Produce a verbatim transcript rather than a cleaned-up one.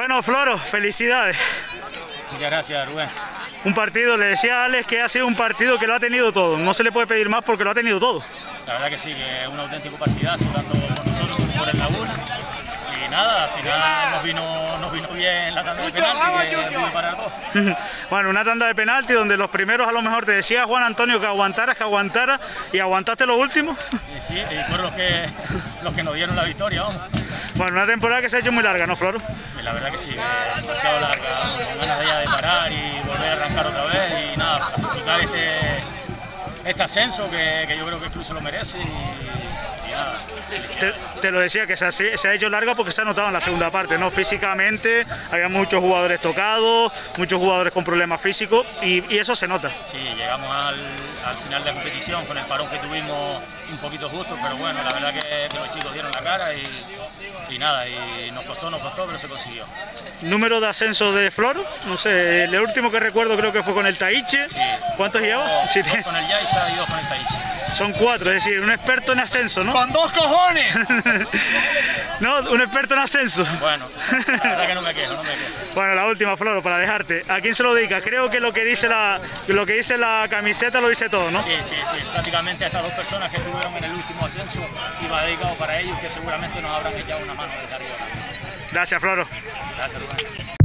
Bueno, Floro, felicidades. Muchas gracias, Rubén. Un partido, le decía a Alex que ha sido un partido que lo ha tenido todo. No se le puede pedir más porque lo ha tenido todo. La verdad que sí, que es un auténtico partidazo, tanto por nosotros como por el Laguna. Y nada, al final nos vino, nos vino bien la tanda de penalti que pudo parar todo. Bueno, una tanda de penalti donde los primeros a lo mejor te decía Juan Antonio que aguantaras, que aguantaras y aguantaste los últimos. Y sí, y fueron los que, los que nos dieron la victoria, vamos. Bueno, una temporada que se ha hecho muy larga, ¿no, Floro? Y la verdad que sí, que demasiado larga, con ganas de ya de parar y volver a arrancar otra vez y nada, a disfrutar este, este ascenso que, que yo creo que el club se lo merece y, y nada. Te, te lo decía que se ha, se ha hecho larga porque se ha notado en la segunda parte, ¿no? Físicamente había muchos jugadores tocados, muchos jugadores con problemas físicos y, y eso se nota. Sí, llegamos al, al final de la competición con el parón que tuvimos un poquito justo, pero bueno, la verdad que, que los chicos dieron la cara y, y nada, y nos costó, nos costó, pero se consiguió. ¿Número de ascenso de Floro? No sé, el último que recuerdo creo que fue con el Taiche. Sí. ¿Cuántos lleva? Dos, Sí, dos con el Yaiza y dos con el Taiche. son cuatro, es decir, un experto en ascenso, ¿no? ¡Con dos cojones! No, un experto en ascenso. Bueno, la verdad que no me quejo, no me quejo. Bueno, la última, Floro, para dejarte. ¿A quién se lo dedica? Creo que lo que dice la, lo que dice la camiseta lo dice todo, ¿no? Sí, sí, sí. Prácticamente a estas dos personas que estuvieron en el último ascenso iba dedicado para ellos, que seguramente nos habrán echado una mano desde arriba. Gracias, Floro. Gracias, Rubén.